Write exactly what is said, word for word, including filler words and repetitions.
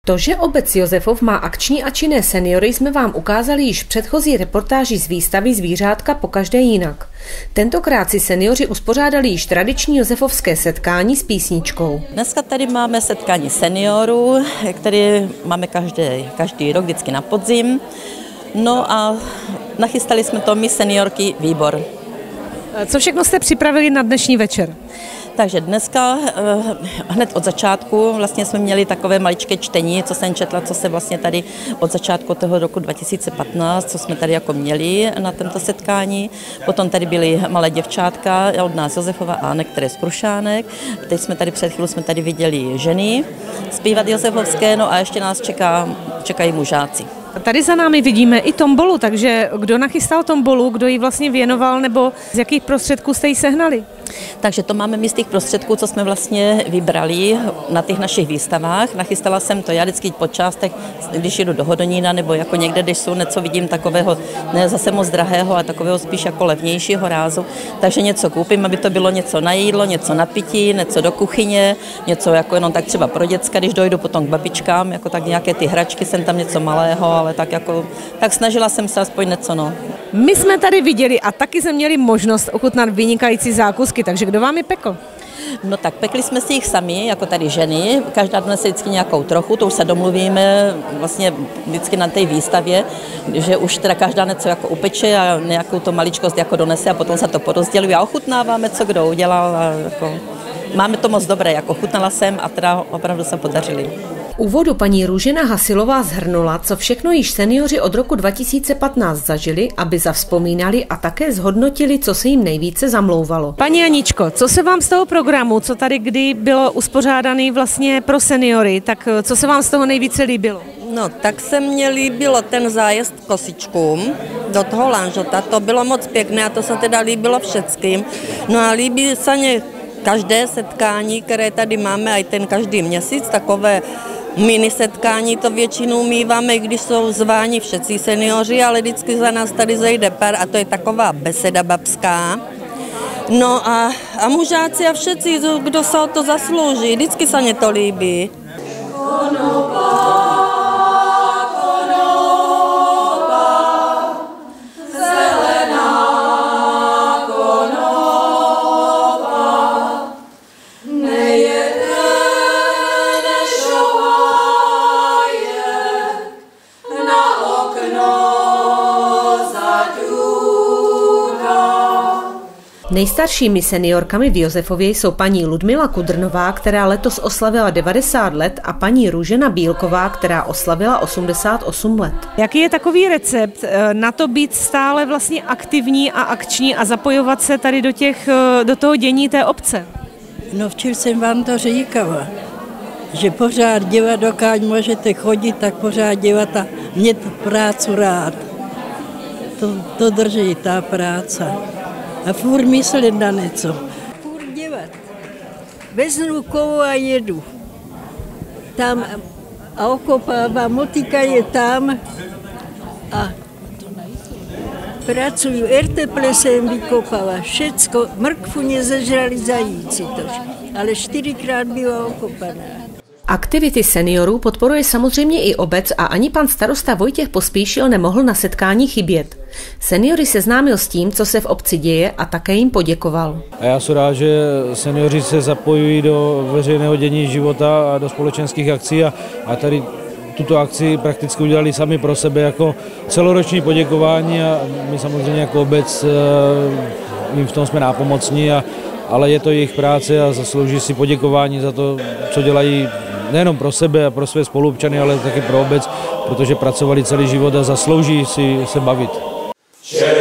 To, že obec Josefov má akční a činné seniory, jsme vám ukázali již v předchozí reportáži z výstavy Zvířátka pokaždé jinak. Tentokrát si seniori uspořádali již tradiční josefovské setkání s písničkou. Dneska tady máme setkání seniorů, které máme každý, každý rok, vždycky na podzim. No a nachystali jsme to my seniorky výbor. Co všechno jste připravili na dnešní večer? Takže dneska hned od začátku vlastně jsme měli takové maličké čtení, co jsem četla, co se vlastně tady od začátku toho roku dva tisíce patnáct, co jsme tady jako měli na tomto setkání. Potom tady byly malé děvčátka od nás Josefova a některé z Prušánek. Teď jsme tady před chvíli jsme tady viděli ženy zpívat josefovské, no a ještě nás čeká, čekají mužáci. Tady za námi vidíme i tombolu, takže kdo nachystal tombolu, kdo ji vlastně věnoval, nebo z jakých prostředků jste ji sehnali? Takže to máme my z těch prostředků, co jsme vlastně vybrali na těch našich výstavách. Nachystala jsem to já vždycky po částech, když jdu do Hodonína, nebo jako někde, když jsou něco vidím takového, ne zase moc drahého, ale takového spíš jako levnějšího rázu. Takže něco koupím, aby to bylo něco na jídlo, něco na pití, něco do kuchyně, něco jako jenom tak třeba pro děcka, když dojdu potom k babičkám, jako tak nějaké ty hračky, jsem tam něco malého, ale tak jako, tak snažila jsem se aspoň něco, no. My jsme tady viděli a taky jsme měli možnost ochutnat vynikající zákusky, takže kdo vám je pekl? No tak pekli jsme si jich sami, jako tady ženy, každá donese vždycky nějakou trochu, to už se domluvíme vlastně vždycky na té výstavě, že už teda každá něco jako upeče a nějakou to maličkost jako donese a potom se to porozděluje a ochutnáváme, co kdo udělal a jako máme to moc dobré, jako ochutnala jsem a teda opravdu se podařili. V úvodu paní Růžena Hasilová shrnula, co všechno již seniori od roku dva tisíce patnáct zažili, aby zavzpomínali a také zhodnotili, co se jim nejvíce zamlouvalo. Paní Aničko, co se vám z toho programu, co tady kdy bylo uspořádaný vlastně pro seniory, tak co se vám z toho nejvíce líbilo? No, tak se mně líbilo ten zájezd kosičkům do toho Lanžota, to bylo moc pěkné a to se teda líbilo všeckým. No a líbí se mě každé setkání, které tady máme, i ten každý měsíc, takové mini setkání, to většinou míváme, když jsou zváni všetci seniori, ale vždycky za nás tady zajde pár a to je taková beseda babská. No a, a mužáci a všetci, kdo se o to zaslouží, vždycky se mě to líbí. Nejstaršími seniorkami v Josefově jsou paní Ludmila Kudrnová, která letos oslavila devadesát let, a paní Růžena Bílková, která oslavila osmdesát osm let. Jaký je takový recept na to být stále vlastně aktivní a akční a zapojovat se tady do, těch, do toho dění té obce? No včera jsem vám to říkala, že pořád dělat, dokud můžete chodit, tak pořád dělat a mít prácu rád. To, to drží ta práce. A furt myslet na něco. Furt dělat. Veznu kovu a jedu. Tam a okopávám, motika je tam a pracuju. Erteple jsem vykopala, všecko, mrkvu nezežrali zajíci tož, ale čtyřikrát byla okopaná. Aktivity seniorů podporuje samozřejmě i obec a ani pan starosta Vojtěch Pospíšil nemohl na setkání chybět. Seniory seznámil s tím, co se v obci děje, a také jim poděkoval. A já jsem rád, že seniori se zapojují do veřejného dění života a do společenských akcí a, a tady tuto akci prakticky udělali sami pro sebe jako celoroční poděkování a my samozřejmě jako obec jim v tom jsme nápomocní, a, ale je to jejich práce a zaslouží si poděkování za to, co dělají nejenom pro sebe a pro své spoluobčany, ale taky pro obec, protože pracovali celý život a zaslouží si se bavit.